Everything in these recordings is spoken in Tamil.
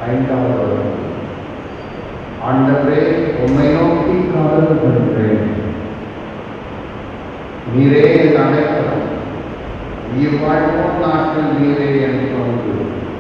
5வது வசனம். ஆண்டவரே, உம்மை நோக்கி காதல்கின்றேன். நீரே என் அடைக்கலம், உயிர் வாழ்வோம் நாட்டில் நீரே என் பங்கு.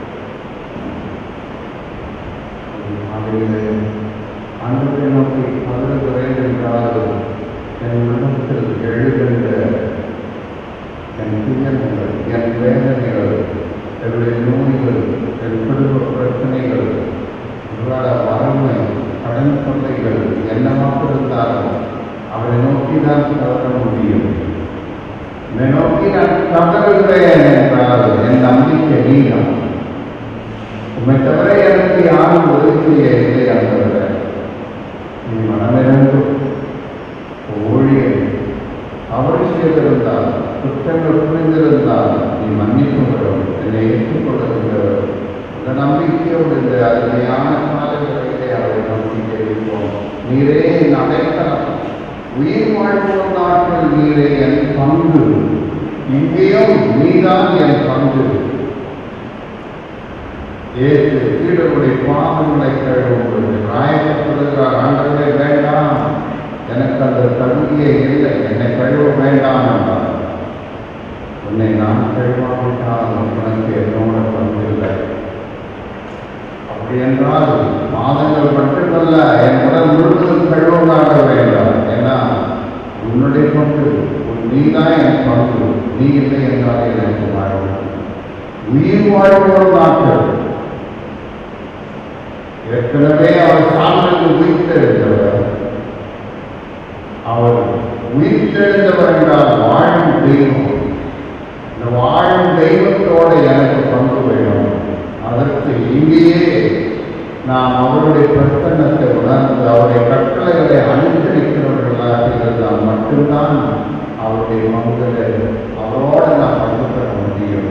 ஆண்டவரை நோக்கி காதல்கிறேன் என்றால் என் உள்ளத்தில் எழுகின்ற என் துயரங்கள், என் வேதனைகள், என்னுடைய நோய்கள், என் குடும்ப பிரச்சனைகள், வறுமை, கடன் தொல்லைகள் என்னவாக இருந்தாலும் அவரை நோக்கி தான் கதற முடியும். என்னை நோக்கி நான் கதறுகிறேன் என்றால் என் நம்பிக்கை நீளம். உண்மை தவிர எனக்கு யாரும் உதவி செய்ய இல்லை. அந்த நீ மனமிருந்து ஊழியர் அவர் செய்திருந்தால், குற்றங்கள் புரிந்திருந்தால் நீ மன்னிப்புகிறோம், என்னை ஏற்றுக்கொள்ளுகிறவர். இந்த நம்பிக்கையோடு இந்த அருமையான காலங்களிலே அவரை நம்பிக்கை இருப்போம். நீரே என் அடைக்கலம், உயிர் வாழ்வோம் நாட்டில் நீரே என் பங்கு. இங்கேயும் நீதான் என் பங்கு. ஏற்று கீழருடைய பாவங்களை கழுவும்போது ராயப்படுகிறார். ஆண்டவரே வேண்டாம், எனக்கு அந்த தகுதியே இல்லை, என்னை கழுவ வேண்டாம் என்றார். உன்னை நான் கழுவாவிட்டால் உனக்கு என்னோட பங்கில்லை. அப்படி என்றால் மாதங்கள் மட்டுமல்ல, என் உடல் முழுவதும் கழுவமாக வேண்டாம். ஏன்னா உன்னுடைய பங்கு, நீதான் என் பங்கு. நீ இல்லை என்றால் எனக்கு வாழ்வு. உயிர் வாழ்வோர் நாட்கள் ஏற்கனவே அவர் சாமிக்கு உயிர்த்தெழுந்தவர். அவர் உயிர்த்தெழுந்தவர் என்றால் வாழும் தெய்வம். இந்த வாழும் தெய்வத்தோடு எனக்கு பங்கு வேணும். அதற்கு இங்கேயே நாம் அவருடைய பிரசன்னத்தை உணர்ந்து அவருடைய கட்டளைகளை அனுசரிக்கிறவர்களாக இருந்தால் மட்டும்தான் அவருடைய பங்குகளை அவரோடு நாம் பங்கு பெற முடியும்.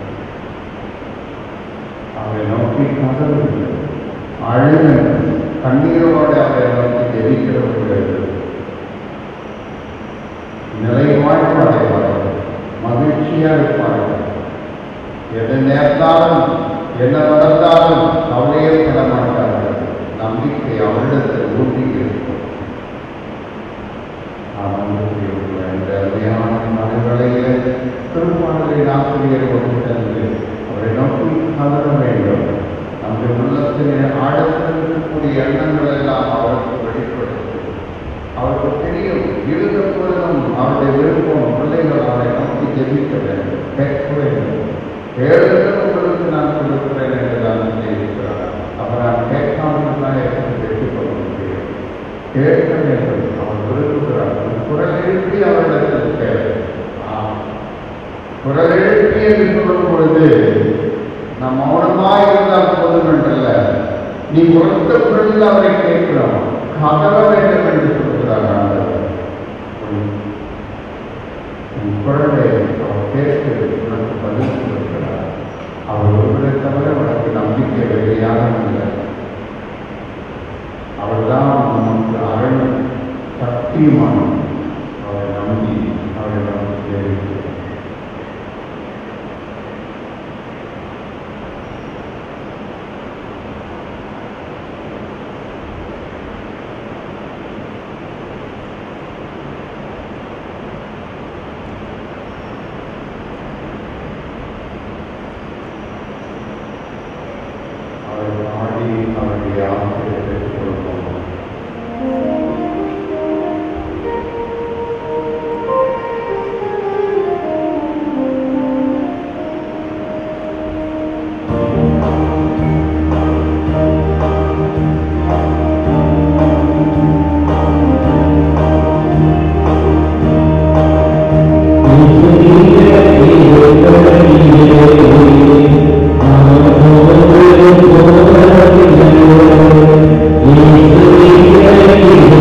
அவரை நோக்கி கதறுங்கள், அழுங்கள், கண்ணீரோடு அவரை நோக்கி ஜெபிக்கிறவர்கள் நிலை வாழ்வு அடைவார்கள், மகிழ்ச்சியாக இருப்பார்கள். எது நேர்ந்தாலும் என்ன நடந்தாலும் கவலையே பட மாட்டார்கள். நம்பிக்கை அவரிடத்தில் ஊட்டி இருக்கும். இந்த அருமையான மனநிலையிலே திருப்பாடலின் ஆசிரியரை ஒன்று அவரை நோக்கி கதற வேண்டும். நம்முடைய உள்ளத்திலே ஆழத்தில் இருக்கக்கூடிய எண்ணங்கள் எல்லாம் அவருக்கு வெளிப்படுத்தும். அவருக்கு தெரியும், இருந்த பொழுதும் அவருடைய விருப்பம் பிள்ளைகள் அவரை நோக்கி ஜெபிக்க வேண்டும், கேட்க வேண்டும். கேளுங்கள், உங்களுக்கு நான் கொடுக்கிறேன் என்று தான் சொல்லியிருக்கிறார். அவர் நான் கேட்காமல் தான் எனக்கு பெற்றுக் கொள்ள முடியும். கேட்க வேண்டும், அவர் விரும்புகிறார். குரல் எழுப்பி அவரிடத்தில் கேட்க. குரல் எழுப்பி என்று சொல்லும் பொழுது நாம் மௌனமாக இருந்தால் போதும் என்றல்ல, நீ கொடுத்த குரலில் அவரை கேட்கிறோம், கதற வேண்டும் என்று சொல்கிறார். குரலை அவர் கேட்டு உனக்கு பதில் கொடுக்கிறார். அவர் ஒருவரை தவிர உனக்கு நம்பிக்கை வெளியாக இல்லை. அவர்தான் நமக்கு அரண் சக்தியுமான. அவரை நம்பி அவரை நமக்கு தெரிவிக்கிறார். Thank you.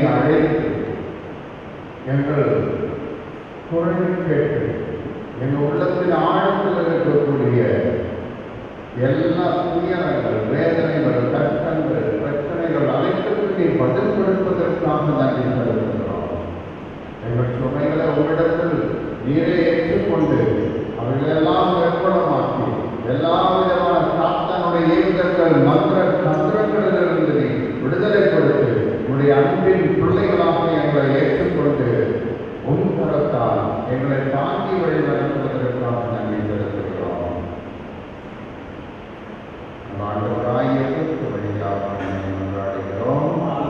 அழைத்து எங்கள் குரல் கேட்டு எங்கள் உள்ளத்தின் ஆழத்தில் இருக்கக்கூடிய எல்லா துயரங்கள், வேதனைகள், கஷ்டங்கள், பிரச்சனைகள் அனைத்துக்கும் நீ பதில் கொடுப்பதற்காக நன்றி செலுத்துகிறோம். எங்கள் சுமைகளை உங்களிடத்தில் நீரை ஏற்றுக்கொண்டு அவைகளெல்லாம் ஏற்படமாக்கி எல்லா விதமான சாத்தானுடைய இயக்கங்கள், தந்திரங்களிலிருந்து நீ விடுதலை கொடுத்து உன்னுடைய அன்பின் பிள்ளைகளாக எங்களை ஏற்றுக்கொண்டு உன் கரத்தால் எங்களை தாங்கி வழி நடத்துவதற்காக நன்றி செலுத்துகிறோம். ஆண்டவராய் இயேசு வழியாக கொண்டாடுகிறோம்.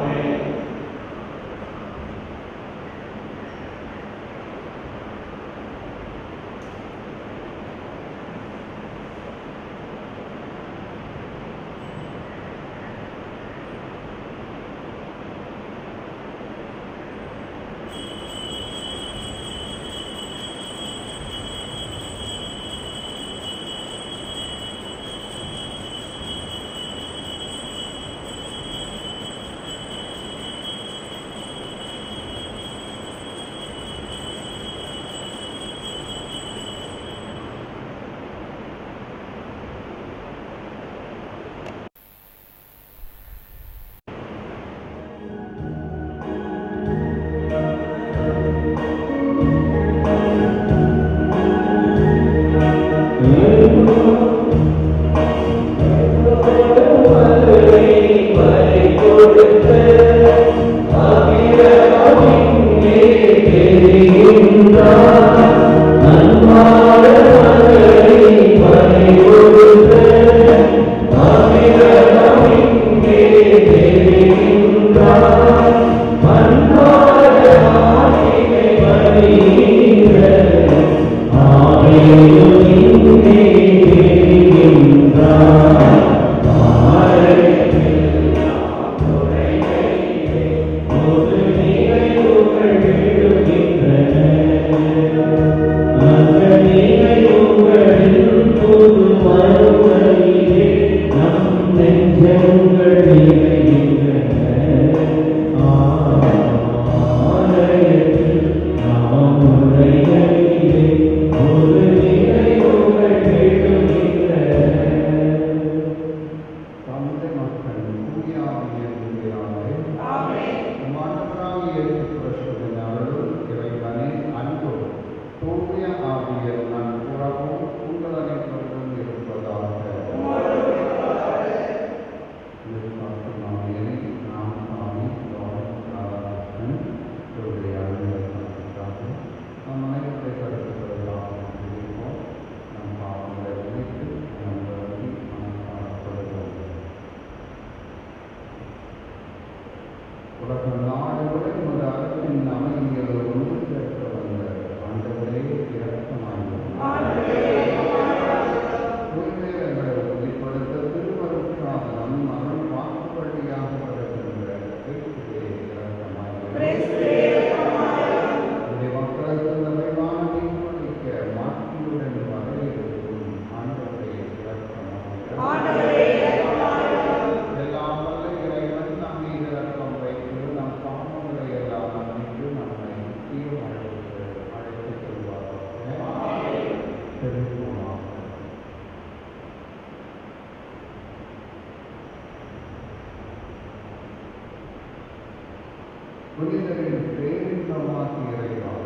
புனிதரின் பேரின்பமாகி இறைவார்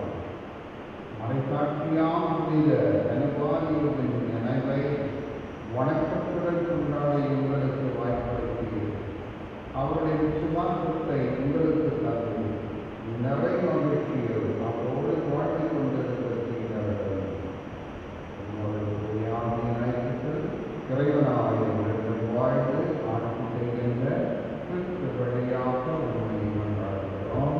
மறைக்காட்சியாம் புனித அனுபாதியின் நினைவை வணக்கத்துடன் கொண்டாட உங்களுக்கு வாய்ப்படுத்தி அவருடைய விசுவாசத்தை உங்களுக்கு தந்து நிறை மகிழ்ச்சியில் அவரோடு வாழ்ந்து கொண்டிருக்க செய்தவர்கள் இறைவனாய் உங்களுக்கு வாழ்ந்து ஆட்சி செய்கின்ற கிறிஸ்து வழியாக உண்மை கொண்டாடுகிறோம்.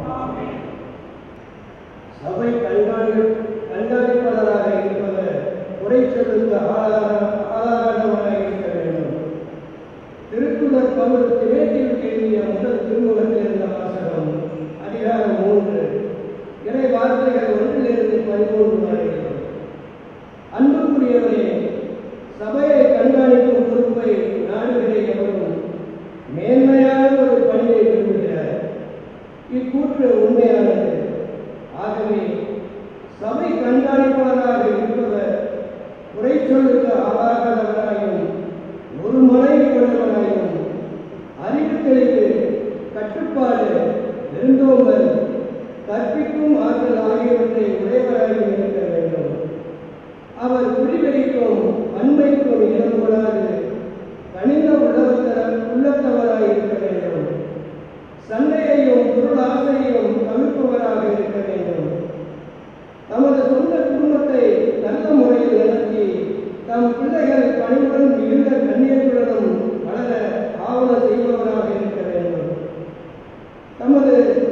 சபை கண்காணிப்பாளராக இருப்பவர் குறைச்சலுக்கு ஆதாரமாக இருக்க வேண்டும். திருக்குறள் பவுல் திமோத்தேயுவுக்கு எழுதிய முதல் திருமுகத்திலிருந்த வாசகம் அதிகாரம் 3 இறை வார்த்தைகள் 1 13 வருகிறது. அன்புக்குரியவரே, சபையை கண்காணிக்கும் பொறுப்பை நாடுகிற எவரும் மேன்மையான ஒரு பணியை விரும்புகிறார். கூற்று உண்மையானது. ஆகவே சபை கண்காணிப்பாளராக இருப்பவர் குறைச்சொல்லுக்கு ஆளாகாதவராயும் ஒரு மனைவி கொண்டவராயும் அறிவு தெளிவு கட்டுப்பாடு விருந்தோம்பல் கற்பிக்கும் ஆற்றல் ஆகியவற்றை உடையவராயும் இருக்க வேண்டும். அவர் குடிவெறிக்கும் வன்மைக்கும் இடம் கொடாது கனிந்த உள்ளத்தவராய் இருக்க வேண்டும். சண்டையையும் பொருள் ஆசையையும் தவிர்ப்பவராக இருக்க வேண்டும். தமது சொந்த குடும்பத்தை நல்ல முறையில் நடத்தி தம் பிள்ளைகள் பணிவுடன் மிகுந்த கண்ணியத்துடனும் வளர ஆவண செய்பவராக இருக்க வேண்டும். தமது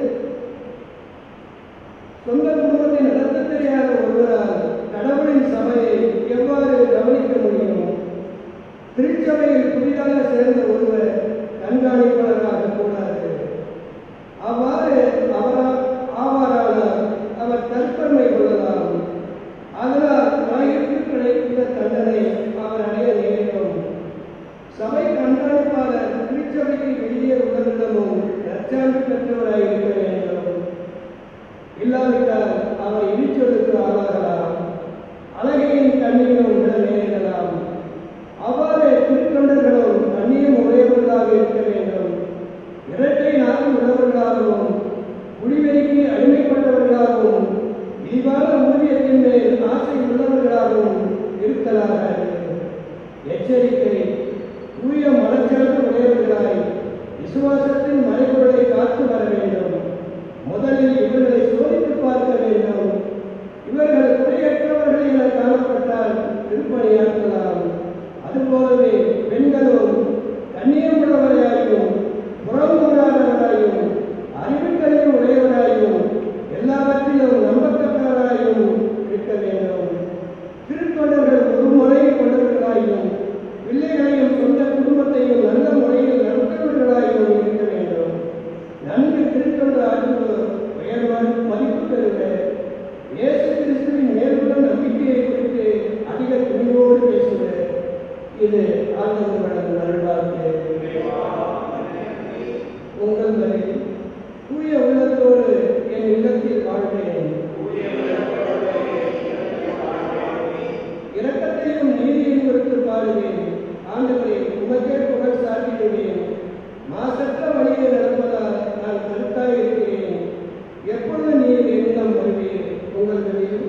சொந்த குடும்பத்தை நடத்த தெரியாத ஒருவரால் கடவுளின் சபையை எவ்வாறு கவனிக்க முடியும்? திருச்சபையில் புதிதாக சேர்ந்த ஒருவர் கண்காணிப்பாளராக கூடாது. அவ்வாறு ஆவாரானால் அவர் தற்பெருமை கொள்ளலாம். அதனால் உலகிற்கு கிடைத்த தண்டனை அவர் அடைய நேரிடும். சபை கண்காணிப்பாளர் திருச்சபைக்கு வெளியே உள்ளவரிடமும் நற்சான்று பெற்றவராய் இருக்க வேண்டும். இல்லாவிட்டால் அவர் இடிச்சொலுக்கு ஆளாகலாம், அழகையின் கண்ணியும் விட நேரிடலாம். அவ்வாறு திருத்தொண்டர்களும் கண்ணியம் உடையவர்களாக இருக்க வேண்டும். இரட்டை நாடு உள்ளவர்களாகவும் குடிவெறிக்கு அடிமைப்பட்டவர்களாகவும் விரிவான ஊதியத்தின் மேல் ஆசை உள்ளவர்களாகவும் இருக்கலாக. எச்சரிக்கை: தூய மனச்சார்பு உடையவர்களாய் விசுவாசத்தின் மறைபொருளை காத்து வர வேண்டும். முதலில் இவர்களை சோதித்து பார்க்க வேண்டும். இவர்கள் குறையற்றவர்கள் என காணப்பட்டால் திருப்பணியாற்றலாம். அதுபோலவே பெண்களும் கண்ணியமுள்ளவராயும் புறமுறாதவராயும் அறிவுக்கல்வி உடையவராயும் எல்லாவற்றிலும் நம்பத்தக்கவராயும் இருக்க வேண்டும். திருத்தொண்டர்கள் ஒரு முறையை கொண்டவர்களாயும் பிள்ளைகளையும் சொந்த குடும்பத்தையும் நல்ல முறையில் நடத்தவர்களாயும் இருக்க வேண்டும். நன்கு திருத்தொண்டு ஆற்றுவோர் உயர் மதிப்பு பெறுவர். இயேசு கிறிஸ்துவின் மேலுள்ள நம்பிக்கையை குறித்து அதிக துணிவோடு பேசுவர். இது ஆண்டவரின் நல்வாழ்வு. உங்கள் வரையில் தூய உள்ளத்தோடு என் இல்லத்தில் வாழ்வேன். இரக்கத்தையும் நீதியையும் குறித்து பாடுவேன். ஆண்டவரே, உமக்கே புகழ் சாட்டிடுவேன். மாசற்ற வழியை நடப்பதால் நான் கருத்தாய் இருக்கிறேன். எப்பொழுது நீர் என்னிடம் வருவீர்? உங்கள் வழியில்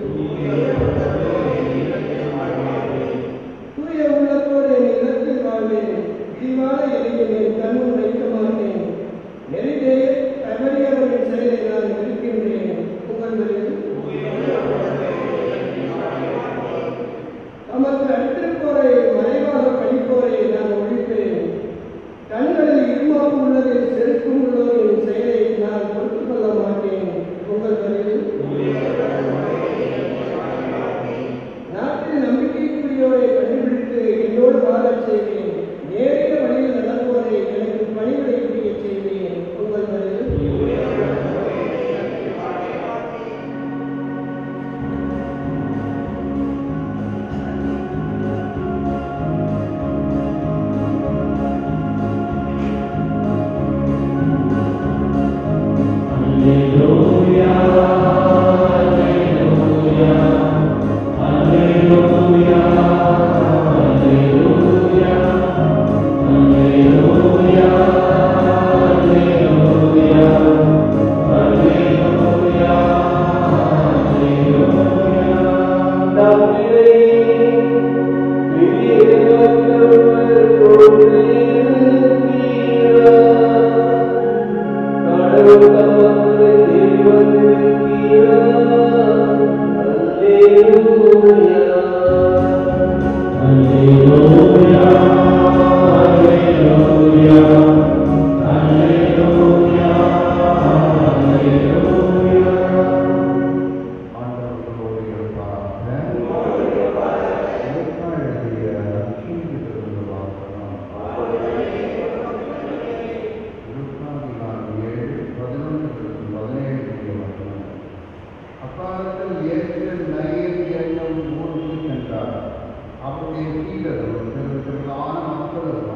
தூய உள்ளத்தோடு என் இல்லத்தில் வாழ்வேன். விரிவான எதையும் என் கண்முன் வைக்க மாட்டேன். நெறிதே தவறியவரின் செயலை நான் இருக்கின்றேன். உங்கள் வழியில் தமக்கு அடுத்திருப்போரை மறைவாக படிப்போரை நான் ஒழிப்பேன். கண்களில் இருமாப்பு உள்ளதில் செருக்கும் உள்ளோரின் செயலை நான் பொறுத்துக் கொள்ள மாட்டேன். உங்கள் வழியில் நாட்டில் நம்பிக்கைக்குரியோரை கண்டுபிடித்து என்னோடு வாழச் செய்வேன். நேரிய வழியில் நடப்போரை எனக்கு பணிவிடை புரிய செய்வேன். உங்கள் வழியில்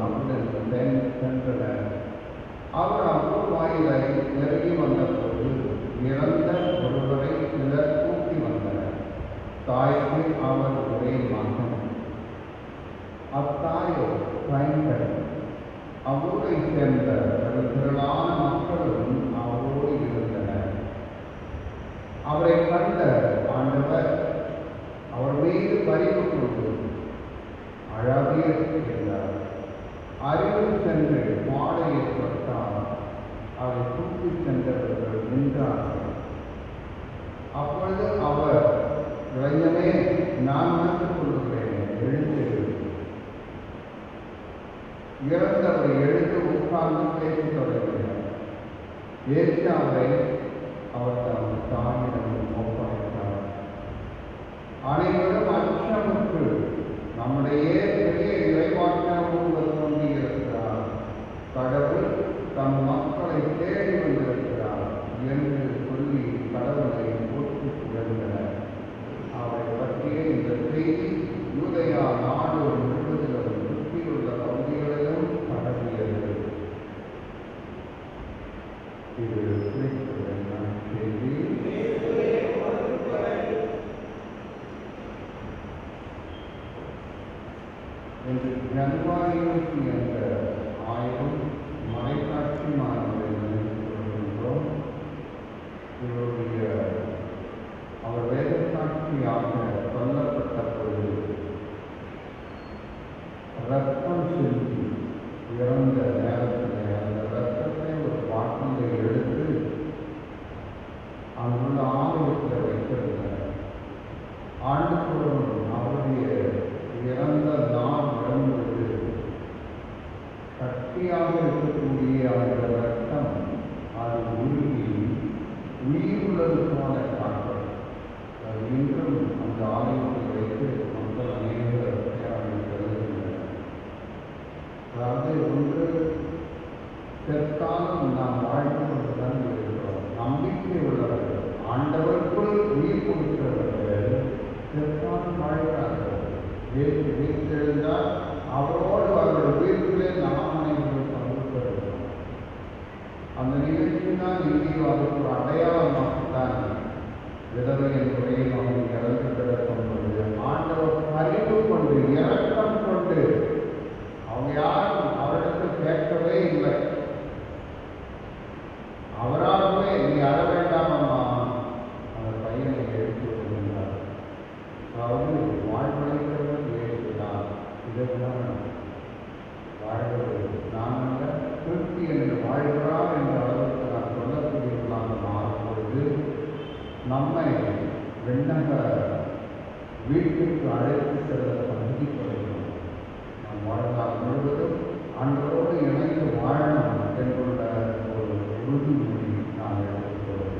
அவர் அப்போ வாயிலை இறங்கி வந்தபோது இறந்த ஒருவரை சிலர் கூட்டி வந்தனர். தாய்க்கு அவர் ஒரே மகன். அத்தாயோ பயங்கர. அவரை சேர்ந்த திரளான மக்களும் அவரோடு இருந்தனர். அவரை கண்ட ஆண்டவர் அவர் மீது பரிவு கொண்டு அழாதீர் என்றார். அருகில் சென்று மாலையை தொட்டார். அதை தூக்கிச் சென்றவர்கள் நின்றார்கள். அப்பொழுது அவர், இளைஞனே, நான் நடந்து கொள்கிறேன், எழுந்து. இறந்தவரை எழுந்து உட்கார்ந்து பேசத் தொடங்கினார். இயேசு அவரை அவர் தம் தாயிடம் ஒப்படைத்தார். அனைவரும் அச்சமுற்று நம்முடைய பெரிய இறைவாக்கினரும் கொண்டிருக்கிறார், கடவுள் தம் மக்களை தேடி வந்திருக்கிறார் என்று சொல்லி கடவுளை போற்றி புகழ்ந்தனர். அவரை பற்றிய இந்த செய்தி யூதேயா நாடு முழுவதிலும் சுற்றியுள்ள பகுதிகளிலும் பரவியது. இது கிறிஸ்துவின் நற்செய்தி. இன்று ஜனவரி 25 மறைக்காட்சி மாணவரை நினைத்துக் கொள்கின்றோம். இவருடைய அவர் வேதசாட்சியாக சொல்லப்பட்ட பொழுது ரத்தம் செலுத்தி இறந்த நேரத்தில் அந்த ரத்தத்தை ஒரு பாட்டிலை எடுத்து அங்குள்ள ஆலயத்தில் வைத்திருந்தனர். ஆண்டுதோறும் அவருடைய இறந்த நாள் வரும்பொழுது கட்டியாக இருக்கக்கூடிய அந்த ரத்தம் அது உருகி உயிருள்ளது போல காட்டும். அது இன்றும் அந்த ஆலயத்தில் வைத்து மக்கள் அநேகர் கருதுகின்றனர். அதாவது ஒன்று, செத்தாலும் நாம் வாழ்ந்து கொண்டுதான் இருக்கிறோம். நம்பிக்கை உள்ளவர்கள், ஆண்டவருக்குள் உயிர் கொடுக்கிறவர்கள் செத்தாலும் வாழ்கிறார்கள். வீழ்த்தெழுந்தால் அவரோடு அவர்கள் வீட்டிலே நாம் அனைவரும் பங்கு பெறுகிறோம். அந்த நிகழ்ச்சி தான் இங்கேயும் அதற்கு ஒரு அடையாளமாகத்தான் விதவை என்பதை நாம் இறந்து கிடக்கும் பொழுது ஆண்டவர் அறிவு கொண்டு இரக்கம் கொண்டு அவங்க யாரும் அவரிடத்தில் கேட்கவே இல்லை. அவராகவே நீ அற வேண்டாமம்மா அந்த பையனை எடுத்து வருகின்றார். அதாவது வாழ்வழைத்தவர் ஏற்றுதான். இதெல்லாம் வாழ்வது நான் அல்ல, திருப்தி என்று வாழ்கிறார் என்ற அளவுக்கு நான் சொல்லக்கூடியவர்களாக மாறும்பொழுது நம்மை விண்ணக வீட்டுக்கு அழைத்து செல்ல சந்திப்படுகிறோம். நம் வாழ்நாள் முழுவதும் அன்றோடு இணைந்து வாழணும் என்றுள்ள ஒரு உறுதிமொழி நான் எடுத்துக்கொள்கிறேன்.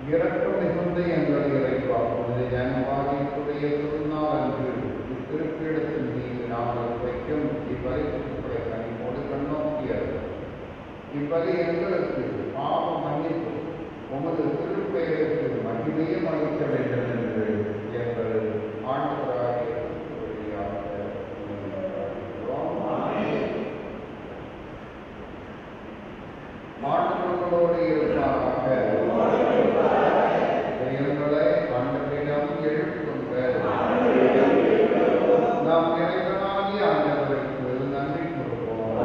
இரக்கம் மிகுந்த எங்கள் இறைவா, உமது ஜனவாதிக்குரிய திருநாள் அன்று இத்திருப்பிடத்தின் மீது நாங்கள் வைக்கும் இப்பரிசுகளை கனிமோடு கண்ணோக்கியது. இப்பலி எங்களுக்கு பாவ மன்னிப்பு, உமது திருப்பெயருக்கு மகிமையும் அளிக்க வேண்டும் என்று எங்கள் ஆண்டவராகிய மாணவர்களோடு இருப்பாராக. எங்களை ஆண்டவரிடம் எழுப்புங்கள். நாம் இறைவனாகிய ஆண்டவருக்கு நன்றி கூறுவோம்.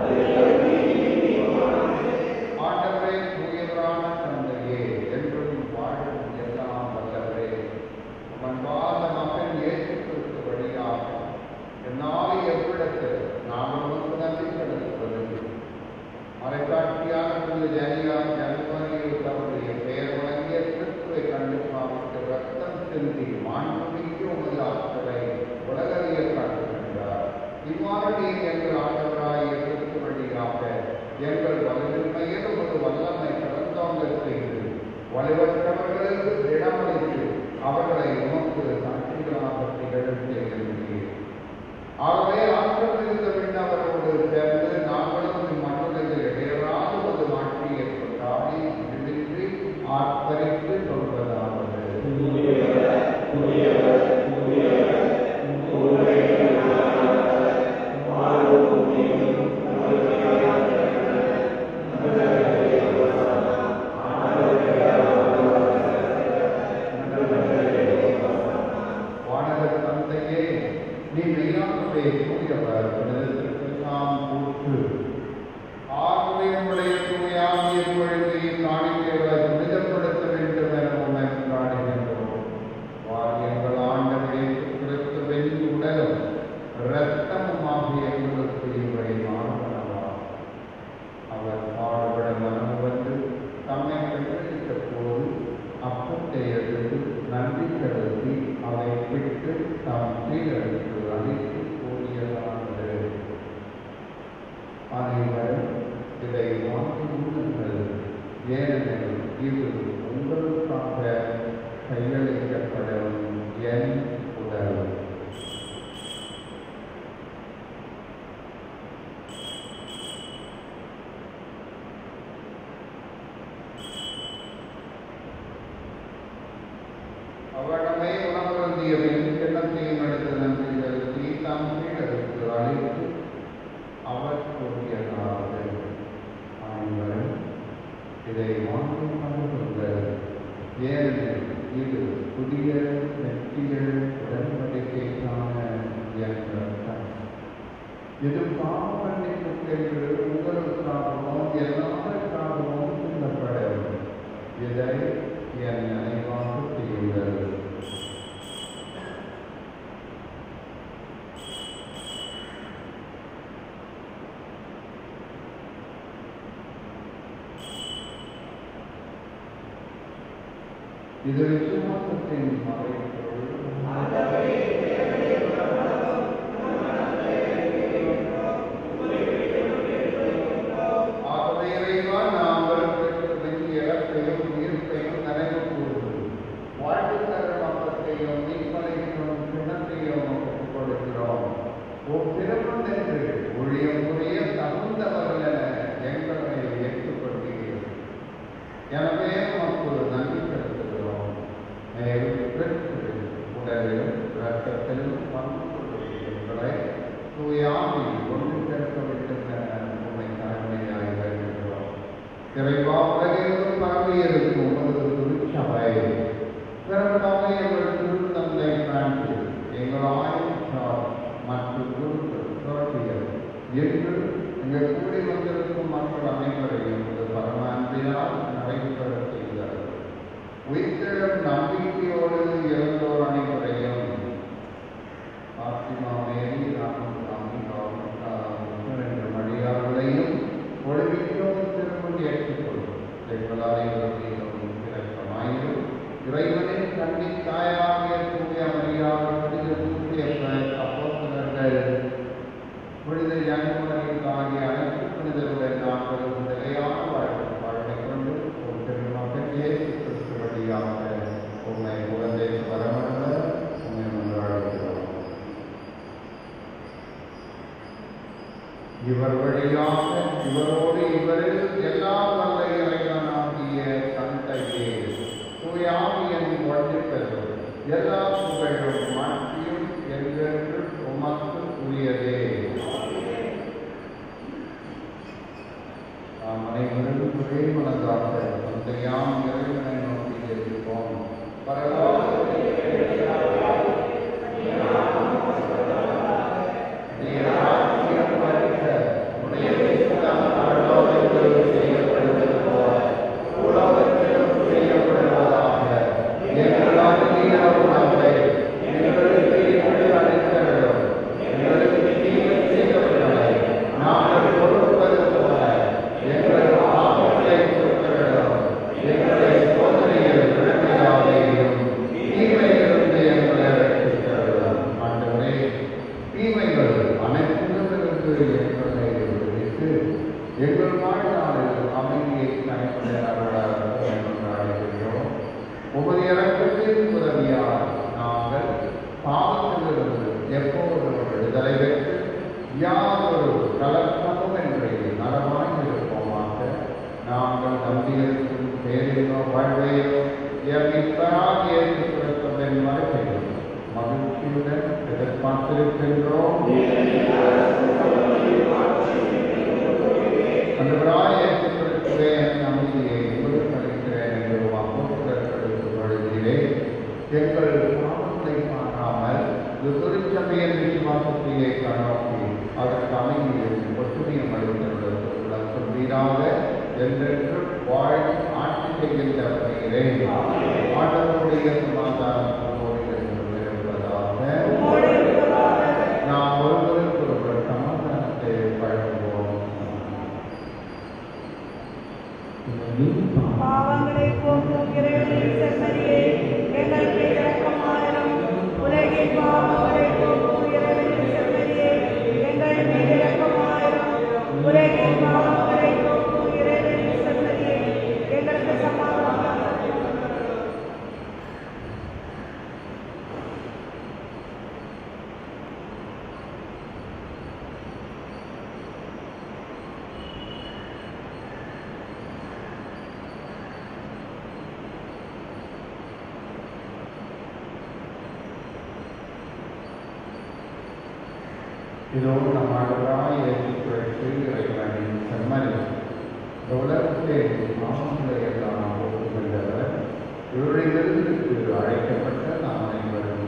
ஆண்டவரே, தூயவரான தந்தையே, என்றும் வாழும் எல்லாம் வல்லவரே, அன்பான மகன் இயேசு கிறிஸ்து வழியாக என்னால் எவ்விடத்தில் நாம் உமக்கு நன்றி செலுத்துவது. மறைக்காட்சியான ஜனவரியில் தன்னுடைய பெயர் வழங்கிய கிறிஸ்துவை கண்டு பாவித்து ரத்தம் செலுத்தி மாண்புமிக்க உமது ஆற்றலை உலகறிய காட்டுகின்றார். இவ்வாறு நீர் எங்கள் ஆண்டவராகிய கிறிஸ்து வழியாக எங்கள் வலுவின்மையில் உமது வல்லமை கலந்தோங்க செய்து வலுவற்றவர்களுக்கு இடமளித்து அவர்களை உமக்கு சாட்சிகளாக திகழச் செய்கின்றீர். ஆகவே ஆற்றல் மிகுந்த விண்ணவரோடு சேர்ந்து நாங்களும் இம்மண்ணுலகில் இடையராது ஒரு மாற்றி ஏற்பட்டாடி இதுவின்றி ஆர்ப்பரித்து சொல்வதாவது. வானகத் தந்தையே, நீ மெய்யாகவே தூயவர், உனதெல்லாம் கூற்று. ஆகவே உடைய தூயாகிய கொள்கையை காணிக்கைகளை புனிதப்படுத்த வேண்டும் என உண்மை காணுகின்றோம். எங்கள் ஆண்டவரே கிறிஸ்துவின் உடலும் இரத்தமுமாகிய எங்களுக்கு இவை மாறுபடலாம். அவர் பாடுபட மனம் வந்து தம்மை கண்டுபிடித்த போது அப்பத்தை எடுத்து நன்றி செலுத்தி அவை விட்டு தாம் சீரழித்து அழித்து கூறியதானது. அனைவரும் இதை வாங்கி உண்ணுங்கள், ஏனெனில் இது உங்களுக்காக கையளிக்கப்படும் என் உடல். அவனமே உணவருந்திய பின் கிண்ணத்தையும் எடுத்து நன்றி செலுத்தி தாம் சீடருக்கு அழைத்து அவர் கூறியதாவது, அனைவரும் இதை வாங்கி கொள்ளுங்கள், ஏனெனில் இது புதிய நெற்றிய உடன்படிக்கைக்கான என் ரத்தம். இது பாவ மன்னிப்புக்கென்று உங்களுக்காகவும் எல்லாருக்காகவும் சிந்தப்படும். இதை என் நினைவாக செய்யுங்கள். இது விசுவாசத்தின் மறைப்பொருள். ஆகவே இறைவா, நாங்கள் வேண்டிய இடத்தையும் உயிர்ப்பையும் நினைவு கூறுவோம். வாழ்வு தரும் அப்பத்தையும் மீன்மலையும் கிணத்தையும் ஒப்புக் கொடுக்கிறோம். திருமணம் என்று ஒழியும் புரிய தகுந்தவர்கள் என எங்களை ஏற்றுக்கொள்கிறீர்கள். எனவே நமக்கு நன்றி செலுத்துகிறோம். மேலும் கிறிஸ்துவின் உடலிலும் இரத்தத்திலும் பங்கு கொள்ளுங்களை தூயாவில் கொண்டு சேர்க்க வேண்டும் என உண்மை தாழ்மையாய் வருகின்றோம். இறைவா, உலகிலும் பரவியிருக்கும் ஒரு திருச்சபை சிறப்பாக எங்கள் திருத்தந்தை பிரான்சிஸ், எங்கள் ஆயுஷார் மற்றும் குருக்கள் என்று எங்கள் கூடி வந்திருக்கும் மக்கள் அனைவரையும் பரம அன்பினால் நடைபெற செய்தார்கள். உயிர்த்தெழும் நம்பிக்கையோடு இறந்தோர் அனைவரையும் பாத்திமா மேரி, ராமசாமி, என்ற மடியார்களையும் ஒளிமிக்கும் திருமணி ஏற்றுக்கொள்ளும். எங்கள் அனைவரையும் இரக்கமாயிரும். இறைவனின் கண்ணி தாயாகிய தூய மரியாதை அப்போஸ்தலர்கள் புனித ஜனவரியில் ஆகிய அனைத்து புனிதர்களை நாங்கள் நிலையான வாழ்வை கொண்டு ஒரு திருமகன் இயேசு கிறிஸ்து வழியாக உண்மை குழந்தை வரமல்ல உண்மை மன்றாடுகிறோம். இவர் வழியாக இவரோடு இவரில் எல்லாம் வல்ல இறைவனாகிய தந்தையே தூயாவியன் ஒன்றிப்பது எல்லா புகழும் மாற்றியும் என்றென்று உமக்கு உரியதே. நாம் அனைவரும் ஒரே மனதாக தந்தையாம் இறைவனை நோக்கி ஜெபிப்போம். எங்கள் வாழ்நாளில் அமைதியை தனிப்படையாளர்களாகிறோம். உமது இறக்கத்தின் உதவியால் நாங்கள் பாவத்திலிருந்து எப்போதும் விடுதலை பெற்று யாதொரு கலக்கமும் என்று நலமாயிருப்போமாக. நாங்கள் நம்பியிருக்கும் பேரினோ வாழ்வையோ எவ்விப்பராக ஏற்றுக்கொடுக்கும் மறுபடியும் மகிழ்ச்சியுடன் எதிர்பார்த்திருக்கின்றோம். அந்த ஏற்றுக்கொடுக்கிறேன் நம்பிக்கையை கொடுக்கிறேன் என்று அப்போஸ்தலர்களுக்கு வழிகிறேன். எங்கள் பாவங்களை காணாமல் திருச்சபையின் விசுவாசத்தையே கண்ணோக்கி அதற்கு அமைதியும் ஒற்றுமையும் அளித்தவர்களுக்கு சொல்வீராக என்றென்று வாழ் ஆட்சி செய்கின்ற பணிகிறேன். ஆண்டவருடைய சமாதானம் இருப்பதாக. நாம் ஒருவருக்கு ஒருவர் சமாதானத்தை வழங்குவோம். பாவங்களை போக்கும் இறைவனின் செம்மறியே எங்களுக்கு இரக்கமாயிரும். உலகின் பாவங்களை போக்கும் இறைவனின் செம்மறியே எங்கள் மீது இரக்கமாயிரும். உலகின் பாவங்களை போக்கும் இறைவனின் செம்மறியே எங்களுக்கு சமாதானம். இதோ நம் ஆண்டவராய் இயேசு கிறிஸ்து இறைவனின் செம்மறி உலகத்தின் பாவங்களை எல்லாம் போக்குகின்றவர். இவரிலிருந்து அழைக்கப்பட்ட நாம் அனைவரும்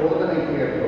போதனைக்கு ஏற்ப